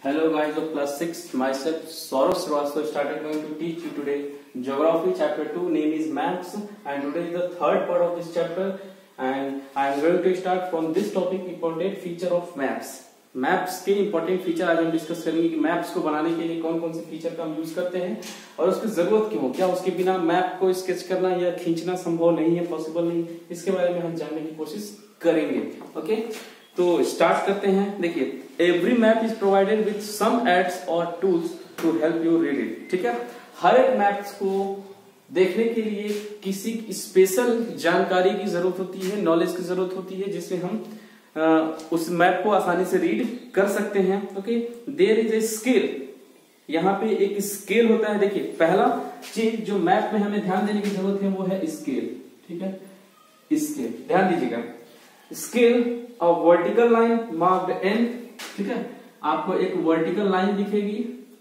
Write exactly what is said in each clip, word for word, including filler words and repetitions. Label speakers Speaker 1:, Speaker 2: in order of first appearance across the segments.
Speaker 1: Hello guys of class six, myself Saurav Srivastava started going to teach you today Geography chapter two, name is maps, and today is the third part of this chapter and I am going to start from this topic, important feature of maps. Maps के important feature आज हम discuss करेंगे कि maps को बनाने के लिए कौन कौन से फीचर का हम यूज करते हैं और उसकी जरूरत क्यों, क्या उसके बिना मैप को स्केच करना या खींचना संभव नहीं है, पॉसिबल नहीं, इसके बारे में हम जानने की कोशिश करेंगे। ओके, तो स्टार्ट करते हैं। देखिए, every map is provided with some aids और tools to help you read it. ठीक है, हर एक मैप्स को देखने के लिए किसी स्पेशल जानकारी की जरूरत होती है, नॉलेज की जरूरत होती है, जिससे हम Uh, उस मैप को आसानी से रीड कर सकते हैं। Okay, there is a scale, यहाँ पे एक स्केल होता है। देखिए, पहला चीज जो मैप में हमें ध्यान देने की जरूरत है वो है स्केल। ठीक है, स्केल ध्यान दीजिएगा। Scale a vertical line marked in. ठीक है, आपको एक वर्टिकल लाइन दिखेगी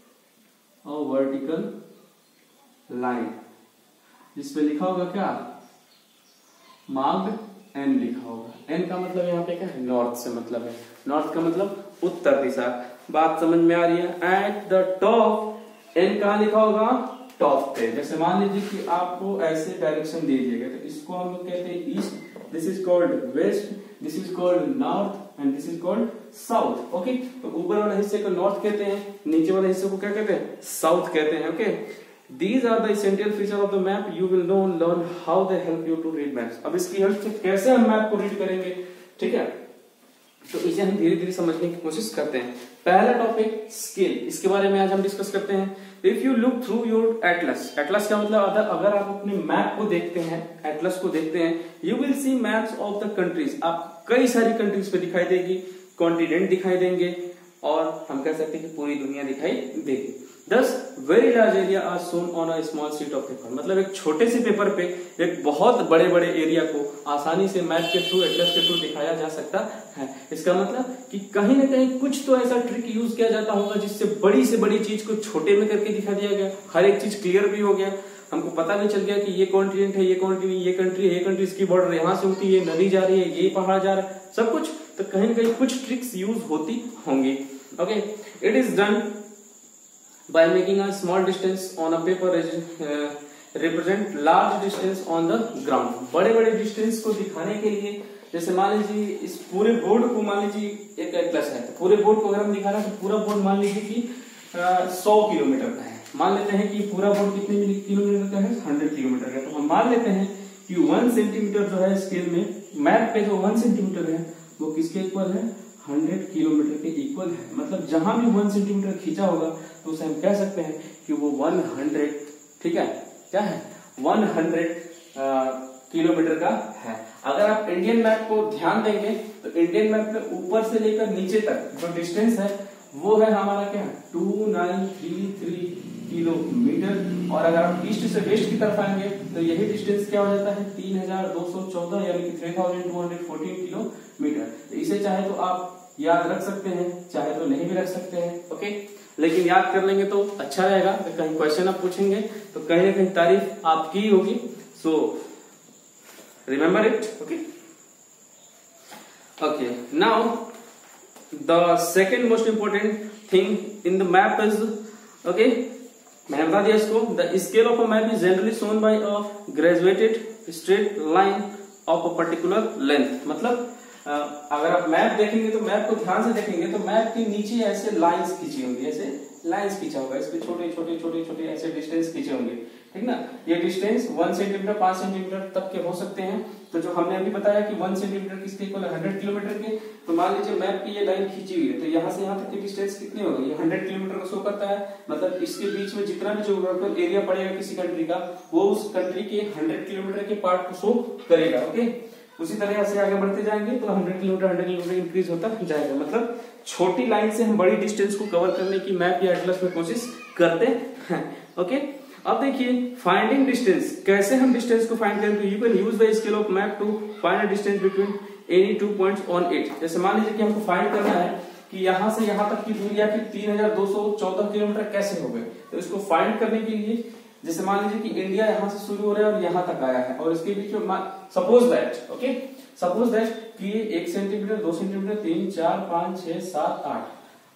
Speaker 1: और वर्टिकल लाइन जिसपे लिखा होगा क्या, मार्क्ड एन लिखा होगा। एन का मतलब यहाँ पे क्या है, नॉर्थ से मतलब है। नॉर्थ का मतलब उत्तर दिशा। बात समझ में आ रही है। एट द टॉप एन कहाँ लिखा होगा, टॉप पे। जैसे मान लीजिए कि आपको ऐसे डायरेक्शन दे दिए गए, तो इसको हम लोग कहते हैं east, this is called west, this is called north and this is called south. Okay, तो ऊपर वाले हिस्से को नॉर्थ कहते हैं, नीचे वाले हिस्से को क्या कहते हैं, साउथ कहते हैं। Okay, These are the essential features of the map. You will know learn how they help you to read maps. अब इसकी हेल्प से कैसे हम मैप को रीड करेंगे, ठीक है, तो इसे हम धीरे धीरे समझने की कोशिश करते हैं। पहला टॉपिक स्केल, इसके बारे में आज हम डिस्कस करते हैं। If you look through your atlas, atlas का मतलब अगर अगर आप अपने मैप को देखते हैं, एटलस को देखते हैं, you will see maps of the countries. आप कई सारी कंट्रीज पे दिखाई देगी, कॉन्टिनेंट दिखाई देंगे और हम कह सकते हैं कि पूरी दुनिया दिखाई देगी। Thus, very large area are shown on a small sheet of paper. मतलब एक छोटे से पेपर पे एक बहुत बड़े बड़े एरिया को आसानी से मैप के थ्रू, एटलस के थ्रू दिखाया जा सकता है। इसका मतलब कि कहीं ना कहीं कुछ तो ऐसा ट्रिक यूज किया जाता होगा जिससे बड़ी से बड़ी चीज को छोटे में करके दिखा दिया गया। हर एक चीज क्लियर भी हो गया, हमको पता भी चल गया कि ये कॉन्टिनेंट है, ये कॉन्टिनेंट, ये कंट्री है, ये कंट्री, इसकी बॉर्डर यहाँ से होती है, नदी जा रही है, ये पहाड़ जा रहा है, सब कुछ। तो कहीं ना कहीं कुछ ट्रिक्स यूज होती होंगी। Okay, it is done by making a small distance on a paper uh, represent large distance on the ground। बड़े बड़े डिस्टेंस को दिखाने के लिए, जैसे मान लीजिए इस पूरे बोर्ड को, मान लीजिए एक एटलस है, तो पूरे बोर्ड को अगर हम दिखा रहे हैं तो पूरा बोर्ड मान लीजिए कि सौ किलोमीटर का है। मान लेते हैं कि पूरा बोर्ड कितने किलोमीटर का है, हंड्रेड किलोमीटर का। तो हम मान लेते हैं कि वन सेंटीमीटर जो है स्केल में, मैप पे जो वन सेंटीमीटर है वो किसके इक्वल है, हंड्रेड किलोमीटर के इक्वल है। मतलब जहां भी वन सेंटीमीटर खींचा होगा तो उसे हम कह सकते हैं कि वो वन हंड्रेड, ठीक है, क्या है, वन हंड्रेड किलोमीटर का है। अगर आप इंडियन मैप को ध्यान देंगे तो इंडियन मैप में ऊपर से लेकर नीचे तक जो डिस्टेंस है वो है हमारा क्या, two nine three three kilometre. और अगर आप ईस्ट से वेस्ट की तरफ आएंगे तो यही डिस्टेंस क्या हो जाता है, तीन हजार दो सौ चौदह यानी कि three thousand two hundred fourteen kilometre. तो इसे चाहे तो आप याद रख सकते हैं, चाहे तो नहीं भी रख सकते हैं। ओके, लेकिन याद कर लेंगे तो अच्छा रहेगा। तो कहीं क्वेश्चन आप पूछेंगे तो कहीं ना कहीं तारीफ आपकी होगी। So remember it. Okay okay now the second most important thing in the map is, okay, मैंने बता दिया इसको, the scale of a map is generally shown by a graduated straight line of a particular length. मतलब Uh, अगर आप map देखेंगे तो map को ध्यान से देखेंगे तो मैप के नीचे ऐसे लाइंस खींची होंगी, ऐसे लाइंस खींचा होगा, इस पे छोटे छोटे छोटे छोटे ऐसे डिस्टेंस खींचे होंगे, ठीक ना। ये डिस्टेंस वन सेंटीमीटर पांच सेंटीमीटर तक के हो सकते हैं। तो जो हमने अभी बताया कि वन सेंटीमीटर किसके इक्वल है, हंड्रेड किलोमीटर के। तो मान लीजिए मैप की ये लाइन खींची हुई है, तो यहाँ से यहाँ तक की डिस्टेंस कितनी होगी, ये हंड्रेड किलोमीटर को शो करता है। मतलब इसके बीच में जितना भी ज्योग्राफिकल एरिया पड़ेगा किसी कंट्री का, वो उस कंट्री के हंड्रेड किलोमीटर के पार्ट को शो करेगा। ओके, उसी तरह से आगे बढ़ते जाएंगे तो hundred kilometre hundred kilometre increase होता जाएगा। मतलब छोटी लाइन से हम बड़ी डिस्टेंस को कवर करने की मैप या एटलस में कोशिश करते हैं। ओके, अब देखिए फाइंडिंग डिस्टेंस, कैसे हम डिस्टेंस को फाइंड करेंगे। You can use the scale of map to find a distance between any two points on it. जैसे मान लीजिए कि हमको फाइंड करना है कि यहाँ से यहाँ तक की दूरी आखिर तीन हजार दो सौ चौदह किलोमीटर कैसे हो गए। तो इसको फाइंड करने के लिए, जैसे मान लीजिए कि इंडिया यहाँ से शुरू हो रहा है और यहाँ तक आया है, और इसके बीच में suppose that, okay, suppose that कि एक सेंटीमीटर, दो सेंटीमीटर, तीन, चार, पांच, छह, सात, आठ,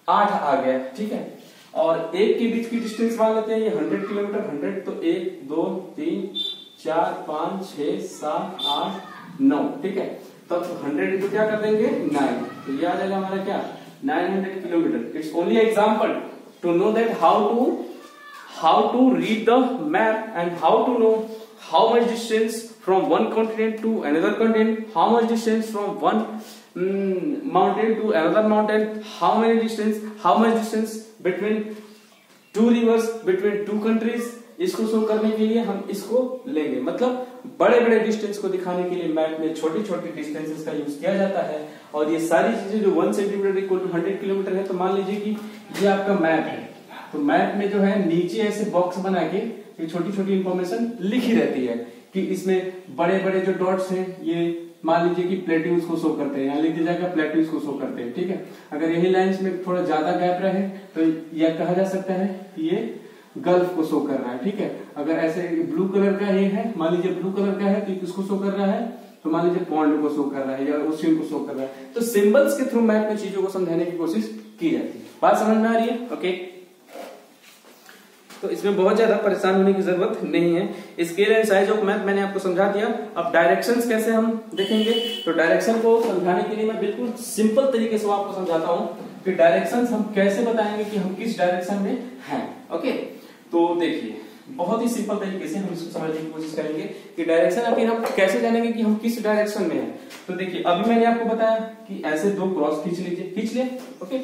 Speaker 1: आठ आ गया, ठीक है। और एक के बीच की डिस्टेंस मान लेते हैं ये हंड्रेड किलोमीटर, हंड्रेड तो एक दो तीन चार पाँच छह सात आठ नौ, ठीक है। तो हंड्रेड इंटू क्या कर देंगे नाइन, तो ये आ जाएगा हमारा क्या nine hundred kilometre. It's only example to know that how to how to read the map and how to know how much distance from one continent to another continent, how much distance from one mountain to another mountain, how many distance how much distance between two rivers, between two countries. इसको show करने के लिए हम इसको लेंगे, मतलब बड़े बड़े डिस्टेंस को दिखाने के लिए मैप में छोटी छोटी डिस्टेंसेस का यूज किया जाता है। और ये सारी चीजें जो one centimetre equal to hundred kilometre है, तो मान लीजिए कि ये आपका मैप है, तो मैप में जो है नीचे ऐसे बॉक्स बना के ये छोटी छोटी इंफॉर्मेशन लिखी रहती है कि इसमें बड़े बड़े जो डॉट्स हैं ये मान लीजिए कि प्लेट्यूज को शो करते हैं, यहाँ लिख दिया जाएगा प्लेट्यूज को शो करते हैं, ठीक है। अगर यही लाइंस में थोड़ा ज्यादा गैप रहे तो यह कहा जा सकता है कि ये गल्फ को शो कर रहा है, ठीक है। अगर ऐसे ब्लू कलर का ये है, मान लीजिए ब्लू कलर का है तो किसको शो कर रहा है, तो मान लीजिए पॉन्ड को शो कर रहा है या ओशियन को शो कर रहा है। तो सिंबल्स के थ्रू मैप में चीजों को समझाने की कोशिश की जाती है। बात समझ में आ रही है? ओके, तो इसमें बहुत ज्यादा परेशान होने की जरूरत नहीं है। Scale and size of map मैंने आपको समझा दिया। अब डायरेक्शंस कैसे हम देखेंगे, तो डायरेक्शन को समझाने के लिए मैं बिल्कुल सिंपल तरीके से आपको समझाता हूं कि डायरेक्शंस हम कैसे बताएंगे कि हम किस डायरेक्शन में हैं। ओके, तो देखिए बहुत ही सिंपल तरीके से हम इसको समझने की कोशिश करेंगे कि डायरेक्शन आखिर हम कैसे जानेंगे कि हम किस डायरेक्शन में हैं। तो देखिए अभी मैंने आपको बताया कि ऐसे दो क्रॉस खींच लीजिए, खींच लिए, ओके,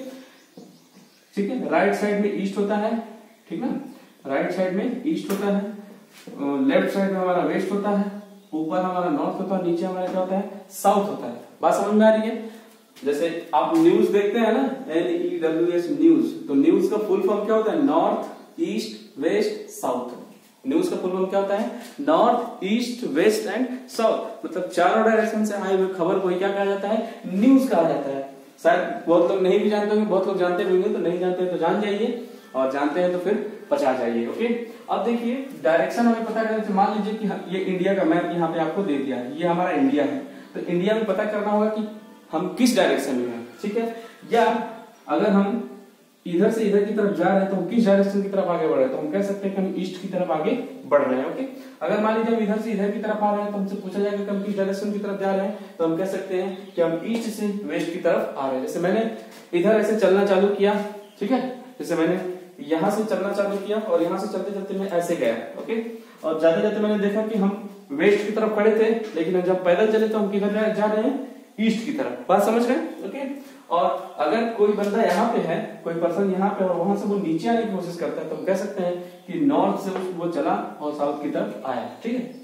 Speaker 1: ठीक है। राइट साइड में ईस्ट होता है, ठीक ना, राइट साइड में ईस्ट होता है, लेफ्ट साइड में हमारा वेस्ट होता है, ऊपर हमारा नॉर्थ होता है, नीचे हमारा क्या होता है साउथ होता है। बात समझ में आ रही है? जैसे आप न्यूज देखते हैं ना, N E W S news, तो न्यूज का फुल फॉर्म क्या होता है, north east west south. News का फुल फॉर्म क्या होता है, north east west and south, मतलब चारों डायरेक्शन से आई हुई खबर को क्या कहा जाता है, न्यूज कहा जाता है। शायद बहुत लोग नहीं भी जानते होंगे, बहुत लोग जानते भी होंगे, तो नहीं जानते हैं तो जान जाइए, और जानते हैं तो फिर पचा जाइए। ओके, अब देखिए डायरेक्शन हमें पता करना, मान लीजिए कि ये इंडिया का मैप यहाँ पे आपको दे दिया है, ये हमारा इंडिया है, तो इंडिया में पता करना होगा कि हम किस डायरेक्शन में हैं, ठीक है। या अगर हम इधर से इधर की तरफ जा रहे हैं तो हम किस डायरेक्शन की तरफ आगे बढ़ रहे हैं, तो हम कह सकते हैं कि हम ईस्ट की तरफ आगे बढ़ रहे हैं। ओके, अगर मान लीजिए हम इधर से इधर की तरफ आ रहे हैं तो हमसे पूछा जाएगा कि हम किस डायरेक्शन की तरफ जा रहे हैं, तो हम कह सकते हैं कि हम ईस्ट से वेस्ट की तरफ आ रहे हैं। जैसे मैंने इधर ऐसे चलना चालू किया, ठीक है, जैसे मैंने यहां से चलना चालू किया और यहां से चलते चलते मैं ऐसे गया, ओके, और जाते जाते मैंने देखा कि हम वेस्ट की तरफ खड़े थे, लेकिन जब पैदल चले तो हम किधर जा रहे हैं, ईस्ट की तरफ। बात समझ रहे हैं? ओके, और अगर कोई बंदा यहाँ पे है, कोई पर्सन यहाँ पे, और वहां से वो नीचे आने की कोशिश करता है, तो हम कह सकते हैं कि नॉर्थ से वो चला और साउथ की तरफ आया, ठीक है।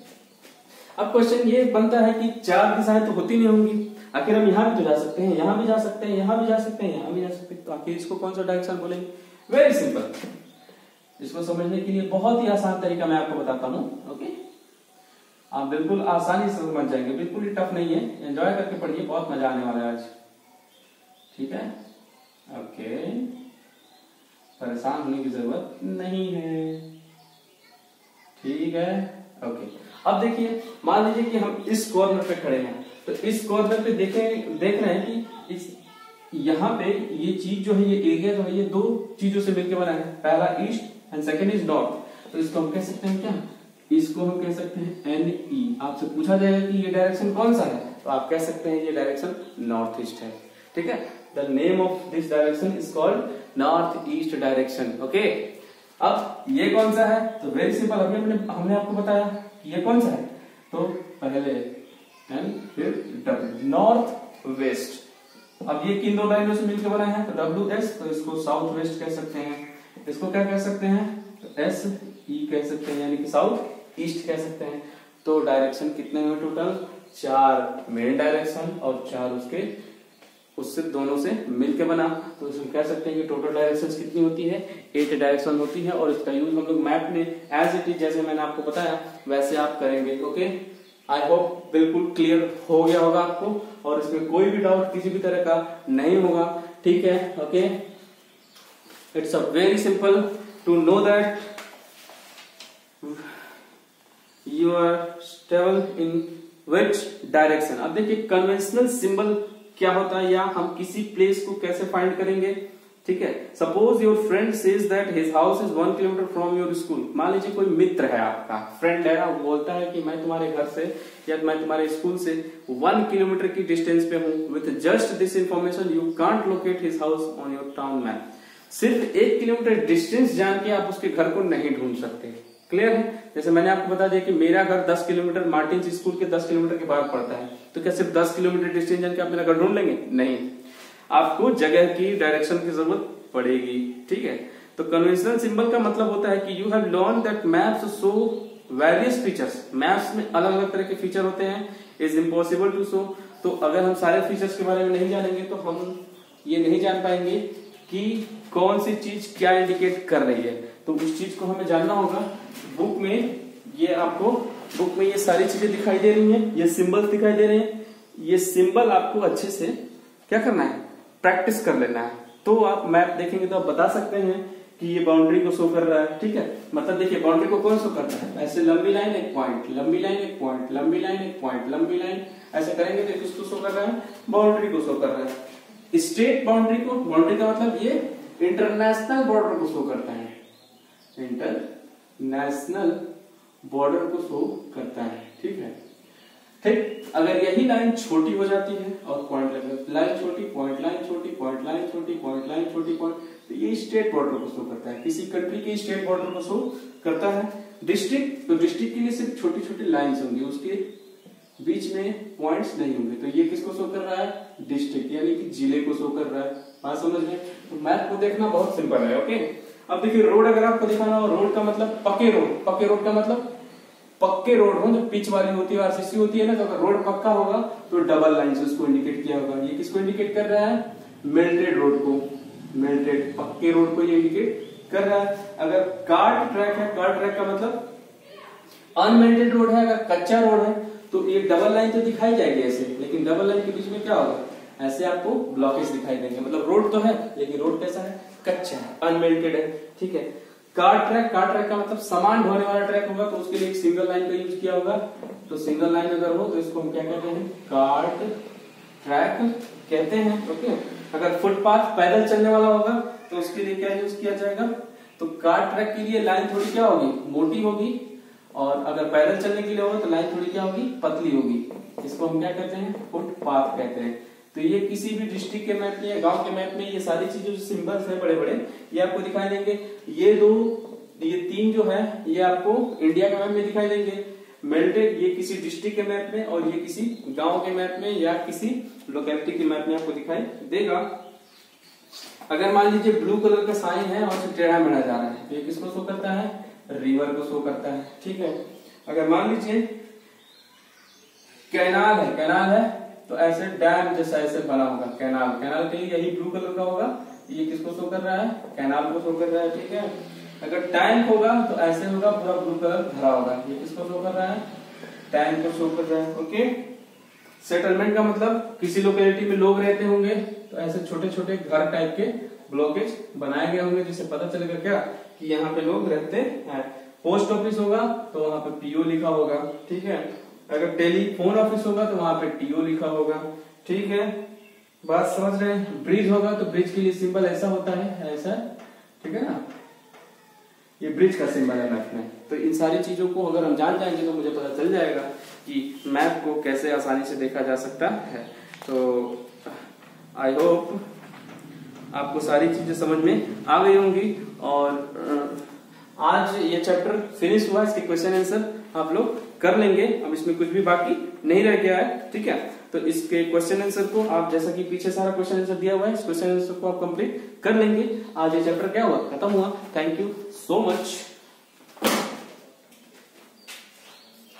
Speaker 1: अब क्वेश्चन ये बनता है कि चार दिशाएं तो होती नहीं होंगी, आखिर हम यहाँ भी तो जा सकते हैं, यहाँ भी जा सकते हैं, यहाँ भी जा सकते हैं, यहाँ भी जा सकते हैं, तो आखिर इसको कौन सा डायरेक्शन बोलेंगे? वेरी सिंपल, इसको समझने के लिए बहुत ही आसान तरीका मैं आपको बताता हूँ। ओके, आप बिल्कुल आसानी से समझ जाएंगे, बिल्कुल ही टफ नहीं है, एंजॉय करके पढ़िए, बहुत मजा आने वाला है आज, ठीक है। ओके, परेशान होने की जरूरत नहीं है, ठीक है। ओके, अब देखिए मान लीजिए कि हम इस कॉर्नर पे खड़े हैं, तो इस कॉर्नर पे देखें देख रहे हैं कि इस यहाँ पे ये चीज जो है, ये एरिया जो है, ये दो चीजों से मिलकर बना है, पहला east and second is north. तो इसको हम कह सकते हैं क्या, इसको हम कह सकते हैं एन ई। आपसे पूछा जाएगा कि ये डायरेक्शन कौन सा है, तो आप कह सकते हैं ये डायरेक्शन नॉर्थ ईस्ट है, ठीक है। The name of this direction is called north east direction. Okay, अब ये कौन सा है, तो वेरी सिंपल, अभी हमने हमने आपको बताया कि ये कौन सा है, तो पहले एन फिर डब्ल्यू, नॉर्थ वेस्ट। अब ये किन दो लाइनों से मिलकर बना है, तो डब्ल्यू एस, तो इसको साउथ वेस्ट कह सकते हैं। इसको क्या कह सकते हैं, तो एस ई कह सकते हैं, यानी कि साउथ ईस्ट कह सकते हैं। तो डायरेक्शन कितने हुए टोटल, चार मेन डायरेक्शन और चार उसके उससे दोनों से मिलके बना, तो इसमें कह सकते हैं कि टोटल डायरेक्शंस कितनी होती है, एट डायरेक्शन होती है। और इसका यूज हम लोग मैप में एज इट इज जैसे मैंने आपको बताया वैसे आप करेंगे। ओके, आई होप बिल्कुल क्लियर हो गया होगा आपको, और इसमें कोई भी डाउट किसी भी तरह का नहीं होगा, ठीक है। Okay, it's a very simple to know that you are travel in which direction. अब देखिए कन्वेंशनल सिंबल क्या होता है, या हम किसी प्लेस को कैसे फाइंड करेंगे, ठीक है। Suppose your friend says that his house is one kilometre from your school. मान लीजिए कोई मित्र है आपका, फ्रेंड है, वो बोलता है कि मैं तुम्हारे घर से या मैं तुम्हारे स्कूल से वन किलोमीटर की डिस्टेंस पे हूँ। With just this information you can't locate his house on your town map. सिर्फ एक किलोमीटर डिस्टेंस जान के आप उसके घर को नहीं ढूंढ सकते। क्लियर है। जैसे मैंने आपको बता दिया कि मेरा घर दस किलोमीटर मार्टिन स्कूल के दस किलोमीटर के बाद पड़ता है, तो क्या सिर्फ दस किलोमीटर डिस्टेंस जान के आप मेरा घर ढूंढ लेंगे? नहीं, आपको जगह की, डायरेक्शन की जरूरत पड़ेगी। ठीक है। तो कन्वेंशनल सिंबल का मतलब होता है कि you have learn that maps show various features. Maps में अलग अलग तरह के फीचर होते हैं। Is impossible to show. तो अगर हम सारे फीचर्स के बारे में नहीं जानेंगे तो हम ये नहीं जान पाएंगे कि कौन सी चीज क्या इंडिकेट कर रही है। तो उस चीज को हमें जानना होगा। बुक में ये आपको बुक में ये सारी चीजें दिखाई दे रही हैं, ये सिंबल्स दिखाई दे रहे हैं। ये सिंबल आपको अच्छे से क्या करना है? प्रैक्टिस कर लेना है। तो आप मैप देखेंगे तो आप बता सकते हैं कि ये बाउंड्री को शो कर रहा है। ठीक है। मतलब देखिए बाउंड्री को कौन शो करता है? ऐसे लंबी लाइन एक पॉइंट, लंबी लाइन एक पॉइंट, लंबी लाइन एक पॉइंट, लंबी लाइन, ऐसे करेंगे तो किसको शो कर रहा है? बाउंड्री को शो कर रहा है। स्टेट बाउंड्री को, बाउंड्री का मतलब ये इंटरनेशनल बॉर्डर को शो करता है। इंटरनेशनल बॉर्डर को शो करता है। ठीक है। ठीक। अगर यही लाइन छोटी हो जाती है और पॉइंट लगे, लाइन छोटी, पॉइंट, लाइन छोटी, पॉइंट, लाइन छोटी, पॉइंट, लाइन छोटी, पॉइंट, तो ये स्टेट बॉर्डर को शो करता है। किसी कंट्री के स्टेट बॉर्डर को शो करता है। डिस्ट्रिक्ट, तो डिस्ट्रिक्ट के लिए सिर्फ छोटी छोटी लाइन्स होंगी, उसके बीच में पॉइंट्स नहीं होंगे। तो ये किसको शो कर रहा है? डिस्ट्रिक्ट, यानी कि जिले को शो कर रहा है। बात समझ में? तो मैप को देखना बहुत सिंपल है। ओके। अब देखिए रोड अगर आपको दिखाना हो, रोड का मतलब पक्के रोड। पक्के रोड का मतलब पक्के रोड हो, जो पिच वाली होती है, आरसीसी होती है ना, तो अगर रोड पक्का होगा तो डबल लाइन से उसको इंडिकेट किया होगा। ये किसको इंडिकेट कर रहा है? मेल्टेड रोड को। मेल्टेड पक्के रोड को ये इंडिकेट कर रहा है। अगर कार्ट ट्रैक है, कार्ट ट्रैक का मतलब अनमेल्टेड रोड है। अगर कच्चा रोड है तो ये डबल लाइन तो दिखाई जाएगी ऐसे, लेकिन डबल लाइन के बीच में क्या होगा? ऐसे आपको ब्लॉकेज दिखाई देंगे। मतलब रोड तो है लेकिन रोड कैसा है? कच्चा है, अनमेल्टेड है। ठीक है। कार ट्रैक, कार ट्रैक का मतलब सामान ढोने वाला ट्रैक होगा, तो उसके लिए एक सिंगल लाइन का यूज किया होगा। तो सिंगल लाइन अगर हो तो इसको हम क्या कहते हैं? कार्ट ट्रैक कहते हैं। ओके। अगर फुटपाथ पैदल चलने वाला होगा तो उसके लिए क्या यूज किया जाएगा? तो कार ट्रैक के लिए लाइन थोड़ी क्या होगी? मोटी होगी। और अगर पैदल चलने के लिए होगा तो लाइन थोड़ी क्या होगी? पतली होगी। इसको हम क्या कहते हैं? फुटपाथ कहते हैं। तो ये किसी भी डिस्ट्रिक्ट के मैप में या गांव के मैप में ये सारी चीजें जो सिंबल्स है बड़े बड़े, ये आपको दिखाई देंगे। ये दो, ये तीन जो है ये आपको इंडिया के मैप में दिखाई देंगे। मेल्टेड ये किसी डिस्ट्रिक्ट के मैप में, और ये किसी गांव के मैप में या किसी लोकेलिटी के मैप में आपको दिखाई देगा। अगर मान लीजिए ब्लू कलर का साइन है और टेढ़ा मेढ़ा जा रहा है तो ये किसको शो करता है? रिवर को शो करता है। ठीक है। अगर मान लीजिए कैनाल है, कैनाल है तो ऐसे डैम जैसा ऐसे बना होगा कैनाल। कैनाल के लिए यही ब्लू कलर का होगा, ये किसको शो कर रहा है? कैनाल को शो कर रहा है। ठीक है। अगर टैंक होगा तो ऐसे होगा, पूरा ब्लू कलर भरा होगा, ये किसको शो कर रहा है? टैंक को शो कर रहा है। ओके। सेटलमेंट का मतलब किसी लोकेलिटी में लोग रहते होंगे तो ऐसे छोटे छोटे घर टाइप के ब्लॉकेज बनाए गए होंगे, जिससे पता चलेगा क्या कि यहाँ पे लोग रहते हैं। पोस्ट ऑफिस होगा तो वहां पे पीओ लिखा होगा। ठीक है। अगर टेलीफोन ऑफिस होगा तो वहां पे टीओ लिखा होगा। ठीक है। बात समझ रहे हैं? ब्रिज होगा तो ब्रिज के लिए सिंबल ऐसा होता है, ऐसा। ठीक है ना? ये ब्रिज का सिंबल है मैप में। तो इन सारी चीजों को अगर हम जान जाएंगे तो मुझे पता चल जाएगा कि मैप को कैसे आसानी से देखा जा सकता है। तो आई होप आपको सारी चीजें समझ में आ गई होंगी। और आज ये चैप्टर फिनिश हुआ, इसके क्वेश्चन आंसर आप लोग कर लेंगे। अब इसमें कुछ भी बाकी नहीं रह गया है। ठीक है। तो इसके क्वेश्चन आंसर को आप, जैसा कि पीछे सारा क्वेश्चन आंसर दिया हुआ है, इस क्वेश्चन आंसर को आप कंप्लीट कर लेंगे। आज ये चैप्टर क्या हुआ? खत्म हुआ। Thank you so much.